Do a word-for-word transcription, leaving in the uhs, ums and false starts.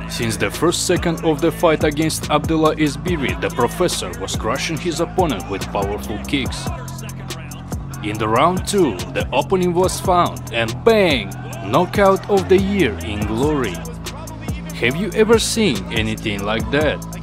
Since the first second of the fight against Abdellah Ezbiri, the professor was crushing his opponent with powerful kicks. In the round two, the opening was found and bang! Knockout of the year in glory. Have you ever seen anything like that?